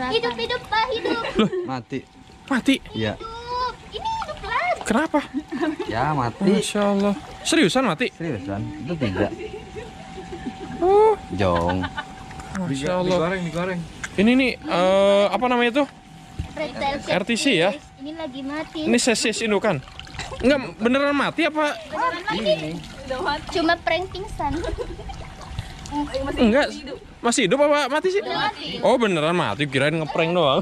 Hidup, hidup, Pak, hidup. Loh, mati. Mati? Iya. Hidup. Ini hidup lagi. Kenapa? Ya mati. Masya Allah. Seriusan mati? Seriusan? Itu 3. Oh, Jong. Masya Allah. Digoreng. Ini nih, apa namanya itu? Pretel RTC ya? Ini lagi mati. Ini sesis indukan. Enggak, beneran mati apa? Beneran mati. Cuma prank pingsan. Enggak. Masih hidup apa mati sih? Udah mati. Oh, beneran mati. Kirain ngeprank doang.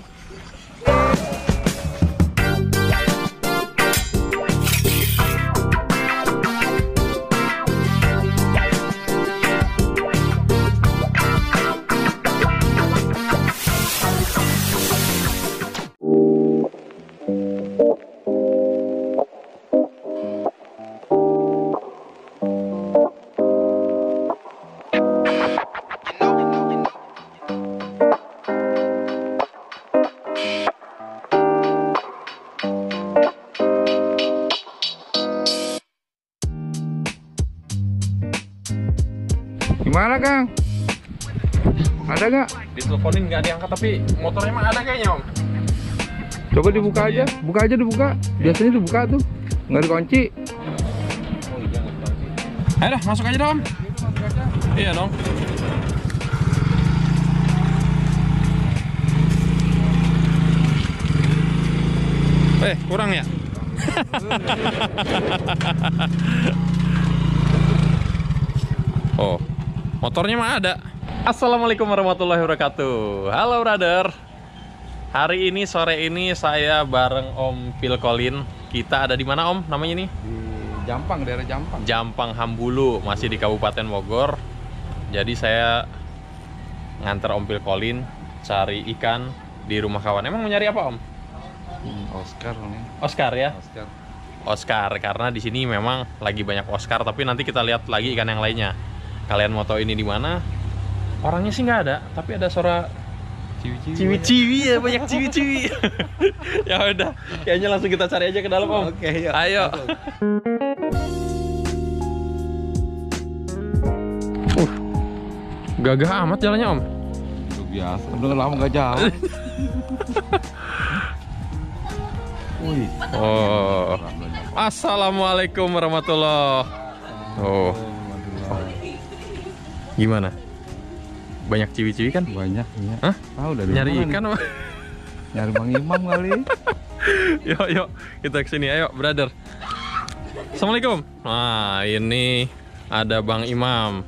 Gimana, Kang? Ada nggak? Diteleponin nggak diangkat, tapi motornya emang ada kayaknya, Om. Coba dibuka aja. Buka aja dibuka. Biasanya dibuka tuh. Nggak dikunci. Ayo dah, masuk aja dong. Iya dong. Kurang ya? Oh, motornya mah ada. Assalamualaikum warahmatullahi wabarakatuh. Halo brother. Hari ini sore ini saya bareng Om Phil Collin. Kita ada di mana, Om? Namanya nih? Di Jampang, daerah Jampang. Jampang Hambulu, masih di Kabupaten Bogor. Jadi saya nganter Om Phil Collin cari ikan di rumah kawan. Emang mau nyari apa, Om? Oscar nih. Oscar ya? Oscar. Oscar, karena di sini memang lagi banyak Oscar, tapi nanti kita lihat lagi ikan yang lainnya. Kalian mau tahu ini di mana? Orangnya sih nggak ada, tapi ada suara ciwi-ciwi ya, banyak ciwi-ciwi. Ya udah, kayaknya langsung kita cari aja ke dalam, Om. Oke, yuk. Ayo. Gagah amat jalannya, Om. Luar biasa. Udah lama nggak jalan. Wih. Oh. Assalamualaikum warahmatullahi. Oh. Gimana? Banyak ciwi-ciwi kan? Banyak ya. Hah? Tahu dari Nyari mana ikan nih? apa? Nyari Bang Imam kali. Yuk, kita kesini. Ayo, brother. Assalamualaikum. Nah, ini ada Bang Imam.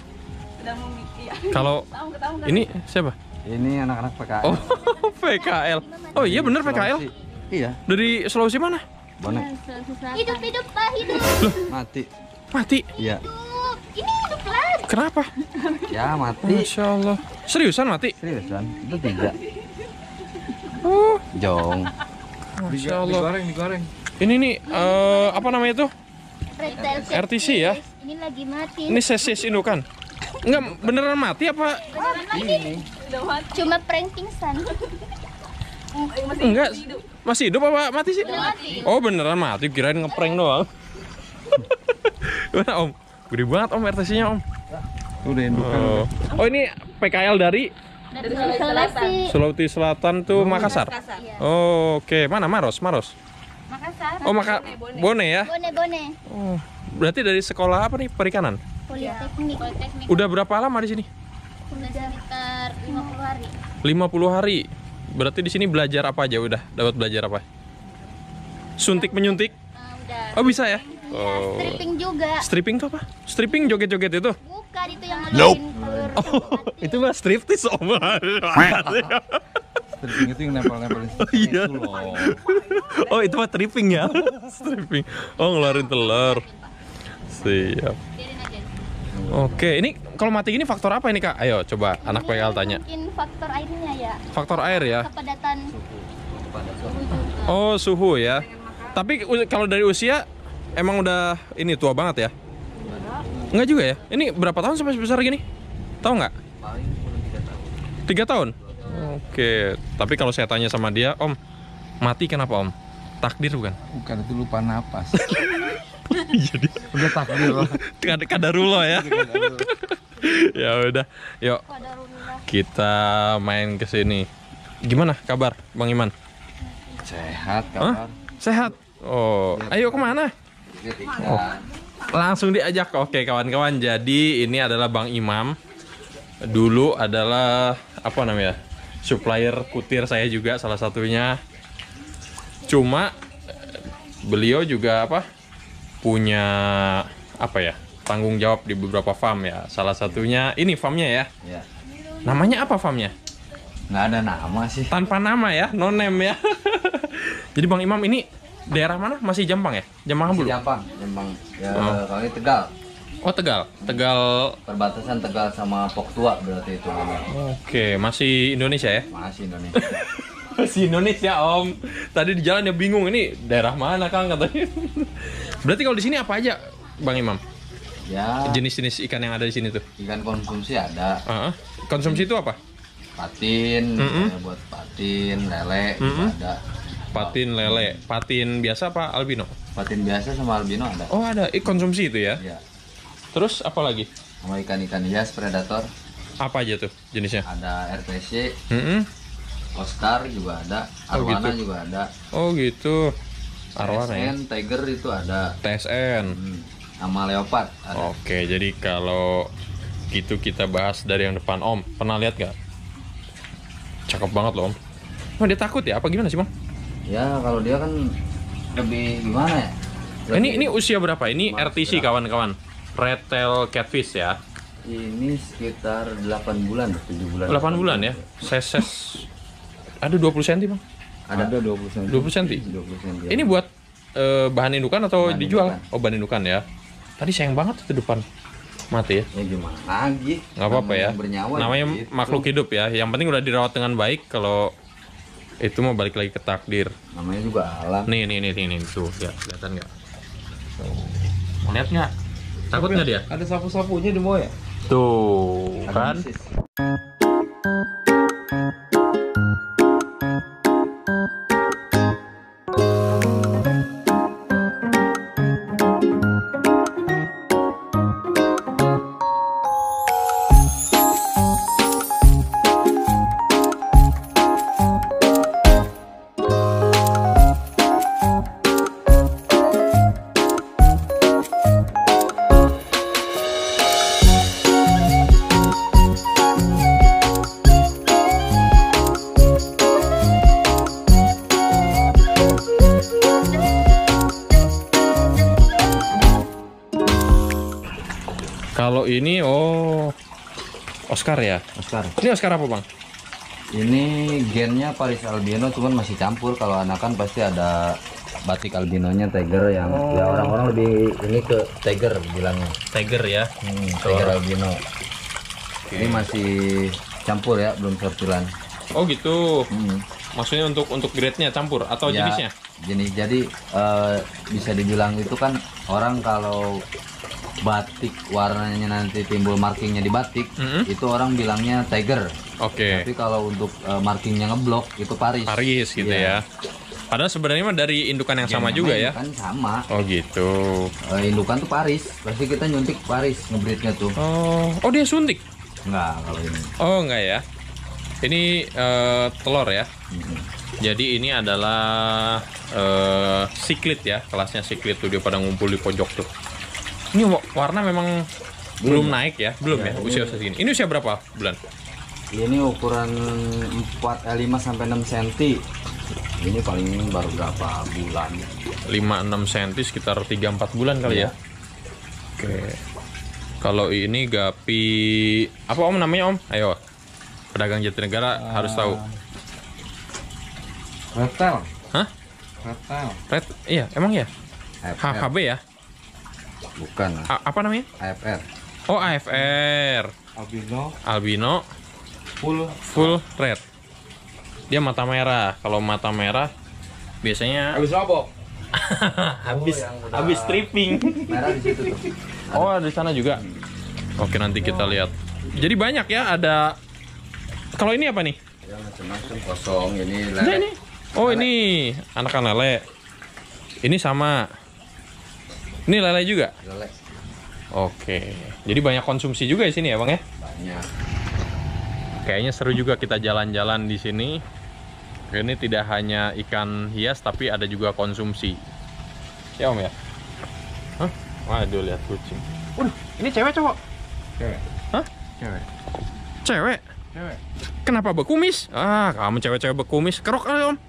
Kalau ini siapa? Ini anak-anak PKL. Oh, PKL. Oh iya bener PKL. Iya. Dari Sulawesi mana? Bonek. Hidup, hidup, Pak, hidup. Loh, Mati. mati. Iya. Hidup. Ini hidup lagi. Kenapa? Ya mati. Masya Allah. Seriusan mati? Seriusan? Itu 3. Oh, Jong. Masya Allah. Digoreng. Ini nih, apa namanya itu? Pretel RTC ya? Ini lagi mati. Ini sesis indukan. Enggak, beneran mati apa? Beneran mati. Cuma prank pingsan. Enggak. Masih hidup apa mati sih? Udah mati. Oh, beneran mati. Kirain ngeprank doang. Gimana, Om? Gede banget, Om, RTC-nya, Om. Udah indukan. Oh, ini PKL dari Dari Sulawesi. Sulawesi Selatan tuh Makassar. Iya. Oh, oke. Mana Maros? Makassar. Oh, Bone ya? Bone. Oh, berarti dari sekolah apa nih? Perikanan. Politeknik. Udah berapa lama di sini? Udah sekitar 50 hari. 50 hari. Berarti di sini belajar apa aja udah? Dapat belajar apa? Suntik menyuntik? Udah. Oh, bisa ya? Iya, stripping juga. Stripping tuh apa? Stripping joget-joget itu? Bukan itu yang ngeluarin telur. Itu mah striptis, Om. Stripping itu yang nempel-nempelin Iya. itu loh. Oh, itu mah tripping ya? Stripping. Oh, ngeluarin telur. Siap. Biarin aja. Oke, ini kalau mati gini faktor apa ini, Kak? Ayo coba anak PKL tanya. Mungkin faktor airnya ya. Faktor air ya? Kepadatan suhu juga. Oh, suhu ya. Tapi kalau dari usia emang udah ini tua banget ya? Enggak juga ya? Ini berapa tahun sampai sebesar gini? Tahu nggak? 3 tahun. Oke, tapi kalau saya tanya sama dia, Om, mati kenapa, Om? Takdir bukan? Bukan, itu lupa napas. Jadi Udah takdir lah. kadarullah ya. Ya udah, yuk Qadarullah. kita main ke sini. Gimana kabar Bang Iman? Sehat Hah? Sehat? Oh, ayo kemana? Oh, langsung diajak. Oke kawan-kawan, jadi ini adalah Bang Imam. Dulu adalah apa namanya, supplier kutir saya juga salah satunya. Cuma beliau juga apa, punya apa ya, tanggung jawab di beberapa farm ya. Salah satunya ini farmnya ya. ya. Namanya apa farmnya? Nggak ada nama sih. Tanpa nama ya, no name ya. Jadi Bang Imam ini daerah mana? Masih Jampang ya? Jampang belum? Jampang ya. Kalau ini Tegal, Oh Tegal, Tegal. perbatasan Tegal sama Poktua berarti itu namanya. Oke, masih Indonesia ya? Masih Indonesia. Masih Indonesia Om. Tadi di jalan ya bingung ini daerah mana Kang katanya. Berarti kalau di sini apa aja Bang Imam? Ya, Jenis-jenis ikan yang ada di sini tuh? ikan konsumsi ada. Konsumsi itu apa? Patin, ya, buat patin, lele juga ada. Patin, lele, patin biasa apa albino? Patin biasa sama albino ada. Oh ada, konsumsi itu ya? Ya, Terus apa lagi? sama ikan-ikan hias predator Apa aja tuh jenisnya? ada, RTC, Mm-mm. Oscar juga ada, Oh, Arwana gitu. juga ada. Oh gitu. Arwana ya? TSN, Tiger itu ada. TSN. Sama leopard ada. Oke, jadi kalau gitu kita bahas dari yang depan Om. Pernah lihat gak? Cakep banget loh Om. Oh, dia takut ya? Apa gimana sih Bang? Ya kalau dia kan lebih gimana ya? Ini usia berapa? Ini Mas, RTC kawan-kawan. Red tail catfish ya. Ini sekitar 8 bulan, 7 bulan. 8 bulan ya. Seses. Ada 20 cm Bang. Ada 20 cm. 20 cm. 20 cm. Ini buat bahan indukan atau Bahan dijual? indukan. Oh, bahan indukan ya. Tadi sayang banget itu depan. Mati ya. Ya gimana lagi? Nggak apa-apa ya. Namanya bernyawa Namanya gitu. makhluk hidup ya. Yang penting udah dirawat dengan baik. Kalau itu mau balik lagi ke takdir. Namanya juga alam. Nih tuh, ya, kelihatan nggak? Mau lihat nggak? Takut nggak dia? Ada sapu-sapunya di bawah ya? Tuh, Ada kan? mesis. Kalau ini, oh, Oscar ya? Oscar. Ini Oscar apa bang? Ini gennya Paris albino, cuman masih campur. Kalau anakan pasti ada batik albinonya, tiger yang ya orang-orang lebih ini ke tiger bilangnya. Tiger ya? Tiger albino. Ini masih campur ya, belum sortilan. Oh gitu. Hmm. Maksudnya untuk grade-nya campur atau Ya, jenisnya? jenis jadi bisa dibilang itu kan orang kalau batik warnanya nanti timbul markingnya di batik, itu orang bilangnya tiger. Oke. Tapi kalau untuk markingnya ngeblok itu Paris. Paris gitu Iya. ya. Padahal sebenarnya mah dari indukan yang sama juga ya? Kan sama. Oh gitu. Indukan tuh Paris. Pasti kita nyuntik Paris ngebreednya tuh. Oh dia suntik? Enggak kalau ini. Oh enggak ya. Ini telur ya. Jadi ini adalah siklit ya, kelasnya siklit tuh, dia pada ngumpul di pojok tuh. Ini warna memang belum naik ya, belum ya, usia segini. Ini usia berapa bulan? Ini ukuran 5 sampai 6 cm. Ini paling baru berapa bulan? 5-6 cm, sekitar 3-4 bulan kali ya. Oke. Kalau ini gapi apa Om namanya Om? Ayo. Pedagang Jatinegara harus tahu. Reptil. Hah? Reptil. Red? Iya, emang ya? AFR. HB ya? Bukan. Apa namanya? AFR. Oh, AFR. Albino. Albino Full. red. Dia mata merah. Kalau mata merah biasanya Habis apa? habis stripping. Merah di situ tuh. Oh, di sana juga. Oke, nanti kita lihat. Jadi banyak ya, ada. Kalau ini apa nih? Ya macam-macam kosong ini Nah, lele. ini. Oh, ini anakan lele. Ini sama. Ini lele juga. Lele Oke. Jadi banyak konsumsi juga di sini ya, Bang ya? banyak. Kayaknya seru juga kita jalan-jalan di sini. Ini tidak hanya ikan hias tapi ada juga konsumsi. Ya Om ya? Hah? Waduh, lihat kucing. Waduh, ini cewek cowok? Cewek. Hah? Cewek. Cewek? Cewek. Kenapa berkumis? Ah, kamu cewek-cewek berkumis. Kerok kali Om.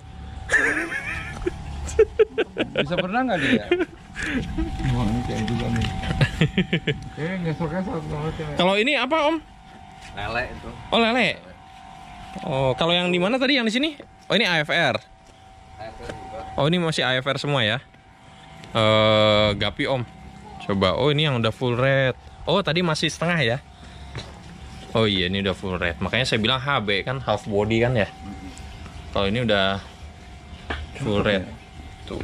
Bisa berenang nggak dia? Wah, ini cewek juga nih. Cewek ngesok-ngesok kalau cewek. Kalau ini apa Om? Lele itu. Oh, lele. Oh, kalau yang di mana tadi? Yang di sini? Oh, ini AFR. Oh, ini masih AFR semua ya? Gapi Om. Coba. Oh, ini yang udah full red. Oh, tadi masih setengah ya? Oh iya, ini udah full red. Makanya saya bilang HB kan, half body kan ya? Kalau ini udah full red. Tuh.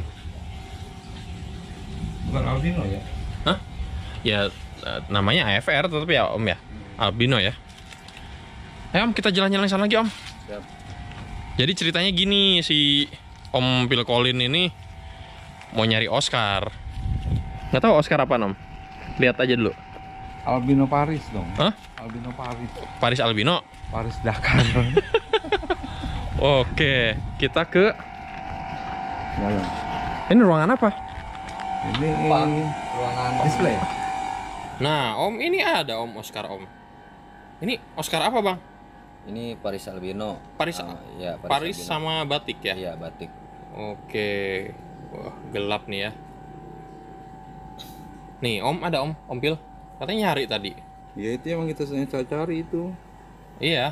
Bukan albino ya? Hah? Ya, namanya AFR tetap ya Om ya? Albino ya? Ayo Om, kita jalan-jalan sana lagi Om. Siap. Jadi ceritanya gini, si Om Phil Collins ini mau nyari Oscar. Nggak tahu Oscar apa Om? Lihat aja dulu. Albino Paris dong. Hah? Albino Paris. Paris Albino. Paris Dakar. Oke, kita ke Dalam. ini ruangan apa? Ini Ruangan display. Nah, Om ini ada Om Oscar Om. Ini Oscar apa Bang? ini Paris albino. Paris, Ya, Paris albino. sama batik ya? Iya, batik. Oke, wah gelap nih ya. Nih Om ada Om Phil. Katanya nyari tadi. Ya itu emang kita cari itu. Iya.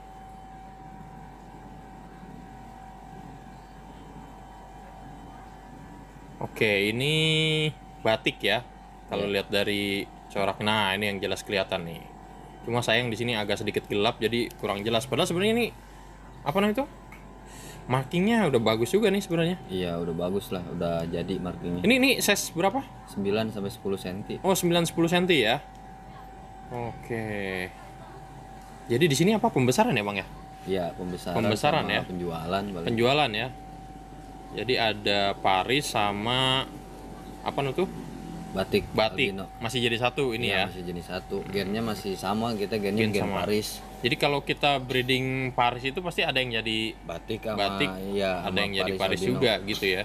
Oke, ini batik ya. Kalau lihat dari corak, nah ini yang jelas kelihatan nih. Cuma sayang di sini agak sedikit gelap, jadi kurang jelas. Padahal sebenarnya ini apa namanya itu? Markingnya udah bagus juga nih sebenarnya. Iya, udah bagus lah, udah jadi markingnya. Ini size berapa? 9 sampai 10 cm. Oh 9-10 cm ya. Oke. Jadi di sini apa pembesaran ya Bang ya? Iya, pembesaran. Pembesaran sama ya? Penjualan paling. Penjualan ya. Jadi ada Paris sama apa namanya tuh? Batik. Batik. albino. Masih jadi satu ini Iya, ya. masih jenis satu. Gennya masih sama, kita gennya Gen gen sama. Paris. Jadi kalau kita breeding Paris itu pasti ada yang jadi Batik sama batik, iya, ada sama yang jadi Paris albino. juga gitu ya.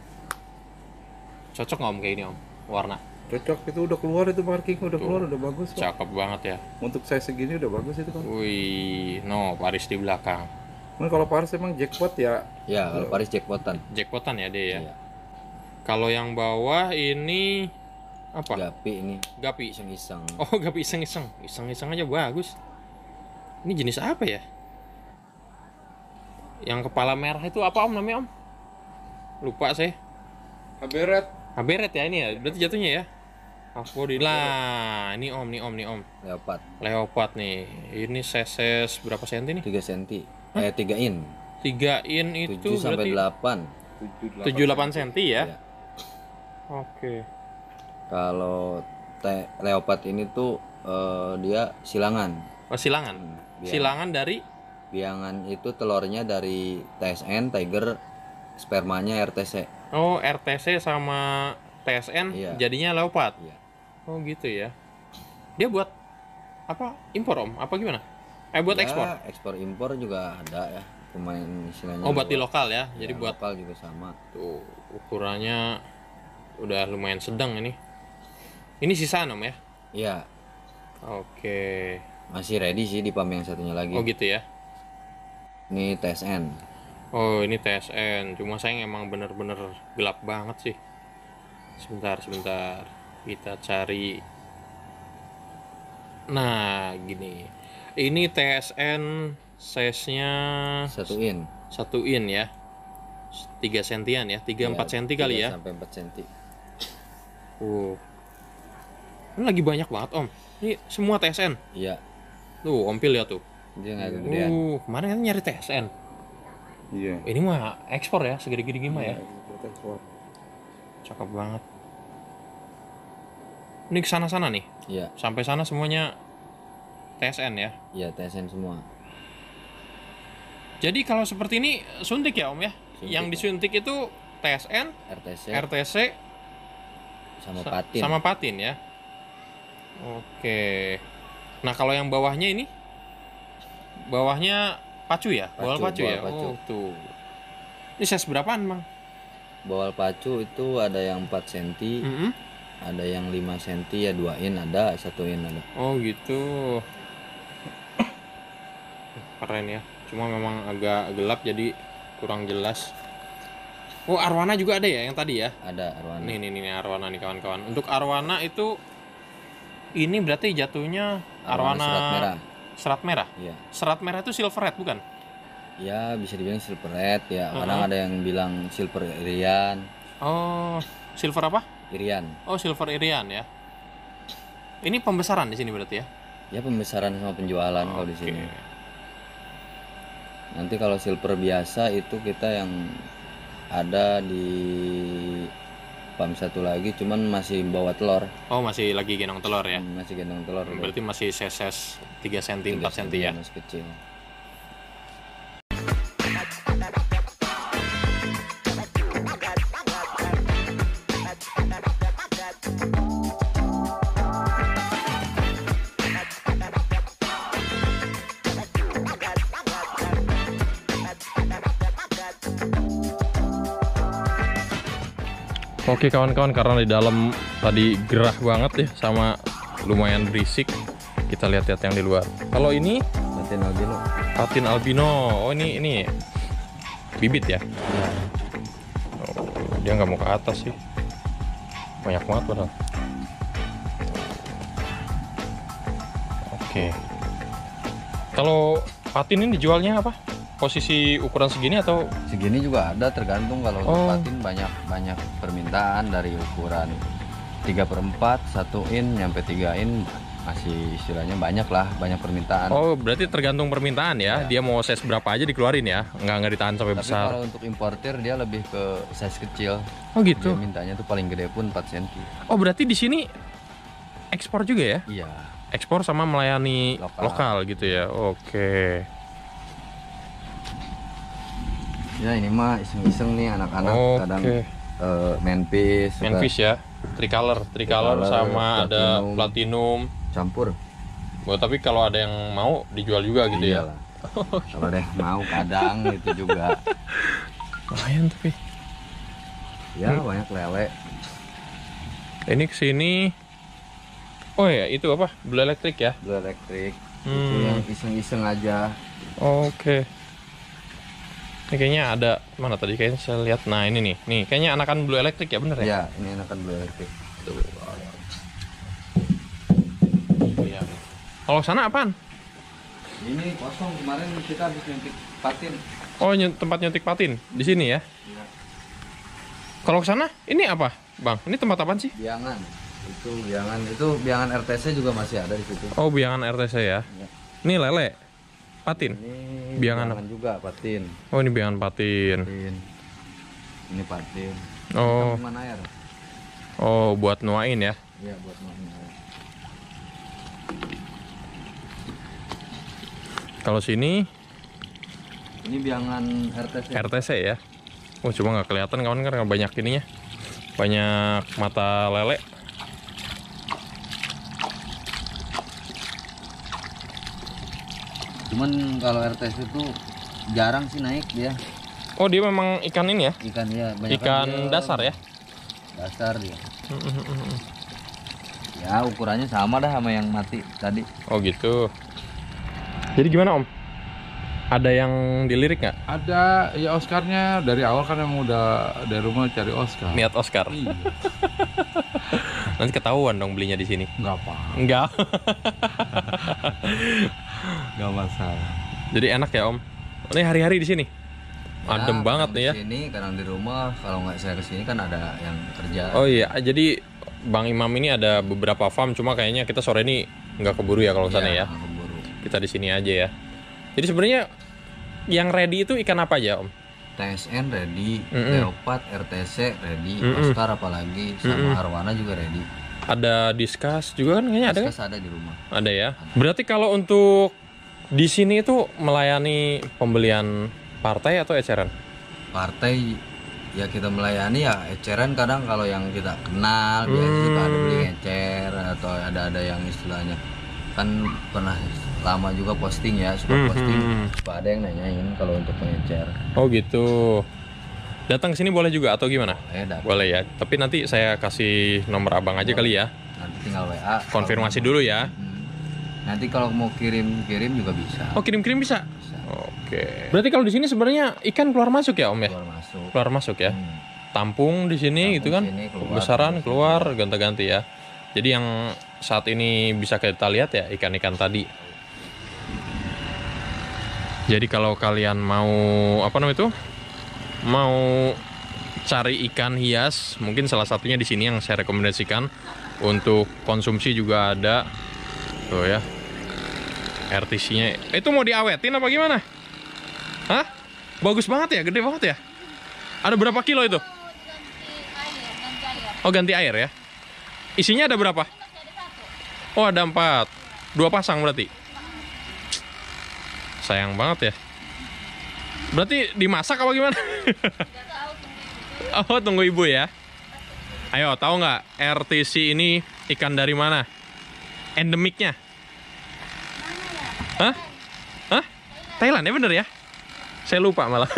Cocok nggak Om kayak ini Om? Warna Cocok, itu udah keluar, itu marking udah keluar, udah bagus kok. cakep banget ya. Untuk size segini udah bagus itu kan. Wih, no Paris di belakang. Kan kalau Paris emang jackpot ya. Ya, kalau Paris jackpotan. Jackpotan ya dia ya. Iya. Kalau yang bawah ini apa? Gapi ini Gapi. iseng-iseng. Oh, gapi iseng-iseng. Iseng-iseng aja bagus. Ini jenis apa ya? Yang kepala merah itu apa Om namanya Om? Lupa saya. Haberet. Haberet ya ini ya. Berarti jatuhnya ya. Half body lah. Ini Om, nih Om, nih Om. Leopard Leopard nih. Ini size berapa senti nih? 3 cm. 3 in. 3 in itu 7 sampai berarti 8. 7-8 senti ya. Iya. Oke. Kalau leopard ini tuh dia silangan. Oh, silangan. Biang. Silangan dari Biangan itu telurnya dari TSN, Tiger, spermanya RTC. oh RTC sama TSN Iya. jadinya leopard. Iya. Oh gitu ya. Dia buat apa? Impor Om? Apa gimana? Buat Ya, ekspor. ekspor impor juga ada ya. Pemain istilahnya. Oh buat di buat- lokal ya. ya, Jadi buat lokal juga sama. tuh ukurannya udah lumayan sedang ini. Ini sisaan Om ya? Iya, Oke. masih ready sih di PAM yang satunya lagi. Oh gitu ya. Ini TSN. Oh ini TSN. Cuma sayang emang bener-bener gelap banget sih. Sebentar. Kita cari. Nah gini. Ini TSN size-nya 1 in. 1 in ya. 3 sentian ya. 3-4 senti kali ya. Sampai 4 cm. Ini lagi banyak banget Om. Ini semua TSN. Iya, Tuh Om Phil ya tuh. dia nggak kegedean. Kemarin kan nyari TSN. Iya. Ini mah ekspor ya, segede-gede mah ya. Ekspor. Cakep banget. Ini ke sana-sana nih. Iya, Sampai sana semuanya TSN ya. iya TSN semua. Jadi kalau seperti ini suntik ya Om ya. Suntik, Yang ya. disuntik itu TSN, RTC RTC sama patin. sama patin ya. Oke. Nah, kalau yang bawahnya ini bawahnya pacu ya? Bawal pacu ya. bawal pacu. Oh, tuh. Ini size berapaan, Bang? Bawal pacu itu ada yang 4 cm, Mm-mm. ada yang 5 cm ya 2 in ada, 1 in ada. Oh gitu. Keren ya. Cuma memang agak gelap jadi kurang jelas. Oh, arwana juga ada ya yang tadi ya? Ada arwana. Nih arwana nih kawan-kawan. Untuk arwana itu ini berarti jatuhnya arwana Serat merah. Serat merah. Iya. Serat merah itu silver red bukan? Ya bisa dibilang silver red ya. Kadang ada yang bilang silver irian. Oh, silver apa? Irian. Oh, silver irian ya. Ini pembesaran di sini berarti ya? Ya pembesaran sama penjualan kalau di sini. Nanti kalau silver biasa itu kita yang ada di PAM 1 lagi, cuman masih bawa telur. Oh, masih lagi gendong telur ya? Masih gendong telur. Berarti masih seses 3 cm, 4 cm ya? Masih kecil. Oke kawan-kawan, karena di dalam tadi gerah banget ya sama lumayan berisik, kita lihat-lihat yang di luar. Kalau ini Patin albino. patin albino. Oh ini bibit ya? Ya. Oh, dia nggak mau ke atas sih. Banyak banget padahal. Oke. Kalau patin ini dijualnya apa? Posisi ukuran segini atau? Segini juga ada, tergantung. Kalau untuk Oh. patin banyak permintaan dari ukuran 3/4, 1 in nyampe 3 in, masih istilahnya banyak lah, banyak permintaan. Oh, berarti tergantung permintaan ya. Dia mau size berapa aja dikeluarin ya, nggak ditahan sampai Tapi besar. kalau untuk importir dia lebih ke size kecil. Oh gitu. Dia mintanya tuh paling gede pun 4 cm. Oh, berarti di sini ekspor juga ya? Iya. Ekspor sama melayani Lokal. lokal gitu ya. Oke. Ya ini mah iseng-iseng nih anak-anak kadang Oke. main fish, suka Manfish ya. Tricolor Tricolor, sama ada platinum. campur. Oh, tapi kalau ada yang mau dijual juga gitu ya. Iyalah. Kalau deh mau kadang itu juga. Lumayan tapi. Ya banyak lele. Ini kesini. Oh ya, itu apa? Blue elektrik ya? Blue elektrik. Itu Hmm. yang iseng-iseng aja. Oke. Ini kayaknya ada mana tadi kayaknya saya lihat. Nah, ini nih. Nih, kayaknya anakan blue elektrik ya, bener ya? Ya, ini enakan blue elektrik. Tuh. Iya. Kalau sana apaan? Ini kosong, kemarin kita habis nyuntik patin. Oh, tempat nyuntik patin di sini ya. Kalau ke sana, ini apa, Bang? Ini tempat apaan sih? Biangan. Itu biangan RTC juga masih ada di situ. Oh, biangan RTC ya. Ya. Ini lele. Patin. Ini Biangan biangan juga patin. Oh, ini biangan patin. Patin. Ini patin. Oh. Ini mana air? Oh, buat nuain ya. Iya, buat mana air. Kalau sini Ini biangan RTC. RTC ya. Oh, cuma nggak kelihatan kawan karena banyak ininya. Banyak mata lele. Cuman kalau RTS itu jarang sih naik dia. Oh, dia memang ikan ini ya? Ikan ya, banyak Ikan dasar ya? Dasar dia. Ya ukurannya sama dah sama yang mati tadi. Oh gitu. Jadi gimana Om? Ada yang dilirik nggak? Ada ya Oscarnya dari awal kan emang udah dari rumah cari Oscar. Niat Oscar. Iya, Nanti ketahuan dong belinya di sini. nggak apa, Enggak. nggak masalah. Jadi enak ya Om. Ini hari-hari di sini. Adem banget nih ya. Di sini kadang di rumah, kalau nggak saya kesini kan ada yang kerja. Oh iya, jadi Bang Imam ini ada beberapa farm, cuma kayaknya kita sore ini nggak keburu ya kalau sana ya. nggak keburu. Kita di sini aja ya. Jadi sebenarnya yang ready itu ikan apa aja Om? TSN ready, Leopard, RTC ready, Oscar apalagi, sama Arwana juga ready. Ada diskus juga kan kayaknya ada kan? Diskus ada di rumah. Ada ya. Berarti kalau untuk di sini itu melayani pembelian partai atau eceran? Partai ya kita melayani ya eceran, kadang kalau yang kita kenal biasa suka ada beli ecer atau ada yang istilahnya kan pernah lama juga posting ya, suka posting, suka ada yang nanyain kalau untuk pengecer. Oh gitu. Datang ke sini boleh juga atau gimana? Datang. Boleh ya. Tapi nanti saya kasih nomor abang aja kali ya. Nanti tinggal WA. Konfirmasi dulu ya. Nanti kalau mau kirim juga bisa. Oh, kirim-kirim bisa? Bisa. Oke. Berarti kalau di sini sebenarnya ikan keluar masuk ya, Om ya? Keluar masuk. Keluar masuk ya. Tampung di sini gitu kan. Sini, Besaran keluar ganti-ganti ya. Jadi yang saat ini bisa kita lihat ya ikan-ikan tadi. Jadi kalau kalian mau apa namanya itu? Mau cari ikan hias, mungkin salah satunya di sini yang saya rekomendasikan. Untuk konsumsi juga ada. Tuh ya. RTC-nya. Itu mau diawetin apa gimana? Hah? Bagus banget ya, gede banget ya. Ada berapa kilo itu? Oh, ganti air ya. Isinya ada berapa? Oh, ada 4. 2 pasang berarti. Sayang banget ya. Berarti dimasak apa gimana? Oh, tunggu ibu ya. Ayo, tahu nggak RTC ini ikan dari mana? Endemiknya? Hah? Hah? Thailand ya bener ya? Saya lupa malah.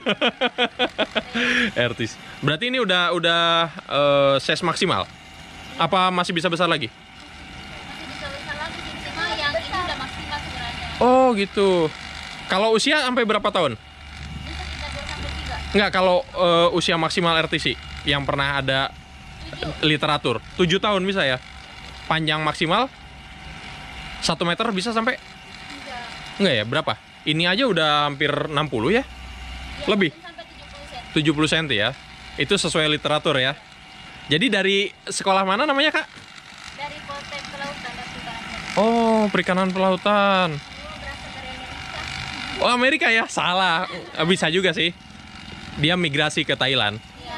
RTC. Berarti ini udah size maksimal? Apa masih bisa besar lagi? Masih bisa besar lagi sih, cuma yang ini udah maksimal sebenarnya. Oh gitu. Kalau usia sampai berapa tahun? Bisa kita 2 sampai 3. Enggak, kalau usia maksimal RTC yang pernah ada literatur 7 tahun bisa ya? Panjang maksimal 1 meter bisa sampai? Enggak ya, berapa? Ini aja udah hampir 60 ya? Lebih? Sampai 70 cm. 70 cm ya? Itu sesuai literatur ya? Jadi dari sekolah mana namanya, Kak? Dari Poltek Pelautan dan Perikanan. Oh, Perikanan Pelautan. Berasal dari Amerika. Oh, Amerika ya? Salah. Bisa juga sih. Dia migrasi ke Thailand.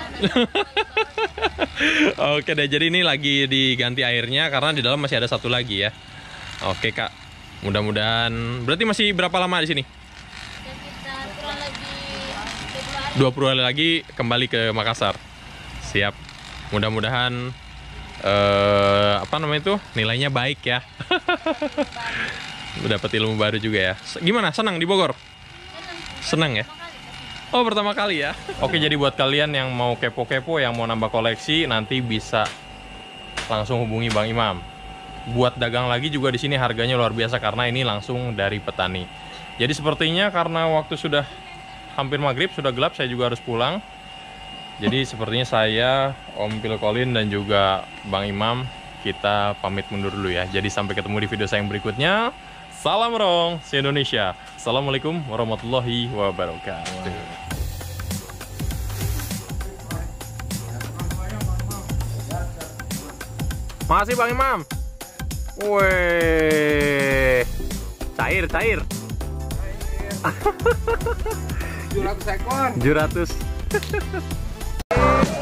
Oke deh, jadi ini lagi diganti airnya karena di dalam masih ada satu lagi ya. Oke, Kak. Mudah-mudahan. Berarti masih berapa lama di sini? Sekitar kurang lebih 20 hari lagi kembali ke Makassar. Siap. Mudah-mudahan apa namanya itu? Nilainya baik ya. Dapat ilmu baru juga ya. Gimana? Senang di Bogor? Senang ya? Oh, pertama kali ya. Oke, jadi buat kalian yang mau kepo-kepo, yang mau nambah koleksi, nanti bisa langsung hubungi Bang Imam. Buat dagang lagi juga di sini harganya luar biasa karena ini langsung dari petani. Jadi sepertinya karena waktu sudah hampir maghrib, sudah gelap, saya juga harus pulang. Jadi sepertinya saya, Om Phil Colin dan juga Bang Imam, kita pamit mundur dulu ya. Jadi sampai ketemu di video saya yang berikutnya. Salam Rong, si Indonesia. Assalamualaikum warahmatullahi wabarakatuh. Makasih Bang Imam. Weh, cair. 700 ekor. 700.